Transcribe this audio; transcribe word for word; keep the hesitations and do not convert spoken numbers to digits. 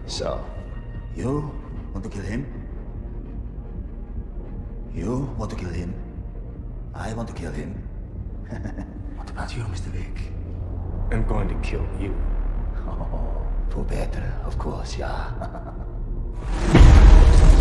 So, you want to kill him? You want to kill him? I want to kill him. What about you, Mister Wick? I'm going to kill you. Oh, for better, of course, yeah.